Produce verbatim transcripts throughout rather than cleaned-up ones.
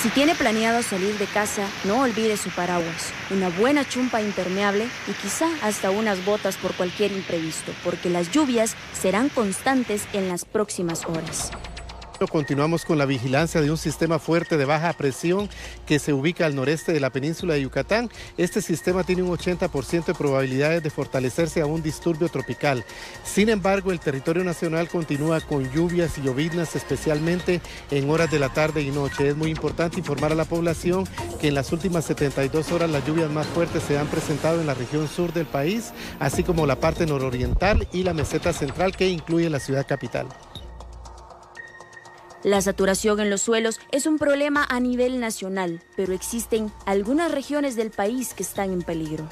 Si tiene planeado salir de casa, no olvide su paraguas, una buena chumpa impermeable y quizá hasta unas botas por cualquier imprevisto, porque las lluvias serán constantes en las próximas horas. Continuamos con la vigilancia de un sistema fuerte de baja presión que se ubica al noreste de la península de Yucatán. Este sistema tiene un ochenta por ciento de probabilidades de fortalecerse a un disturbio tropical. Sin embargo, el territorio nacional continúa con lluvias y lloviznas, especialmente en horas de la tarde y noche. Es muy importante informar a la población que en las últimas setenta y dos horas las lluvias más fuertes se han presentado en la región sur del país, así como la parte nororiental y la meseta central, que incluye la ciudad capital. La saturación en los suelos es un problema a nivel nacional, pero existen algunas regiones del país que están en peligro.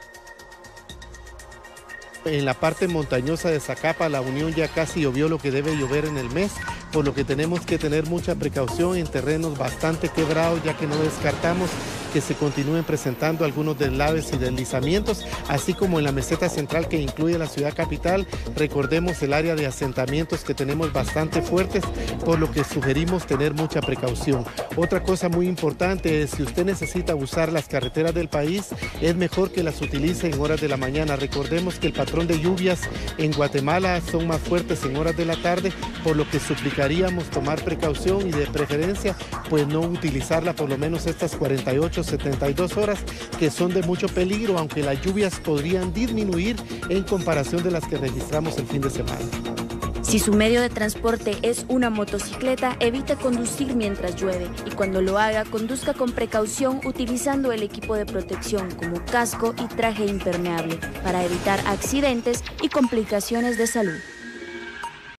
En la parte montañosa de Zacapa, La Unión, ya casi llovió lo que debe llover en el mes, por lo que tenemos que tener mucha precaución en terrenos bastante quebrados, ya que no descartamos que se continúen presentando algunos deslaves y deslizamientos, así como en la meseta central que incluye la ciudad capital. Recordemos el área de asentamientos que tenemos bastante fuertes, por lo que sugerimos tener mucha precaución. Otra cosa muy importante es, si usted necesita usar las carreteras del país, es mejor que las utilice en horas de la mañana. Recordemos que el patrón de lluvias en Guatemala son más fuertes en horas de la tarde, por lo que suplicaríamos tomar precaución y de preferencia pues no utilizarla por lo menos estas cuarenta y ocho, setenta y dos horas, que son de mucho peligro, aunque las lluvias podrían disminuir en comparación de las que registramos el fin de semana. Si su medio de transporte es una motocicleta, evite conducir mientras llueve y cuando lo haga, conduzca con precaución utilizando el equipo de protección como casco y traje impermeable para evitar accidentes y complicaciones de salud.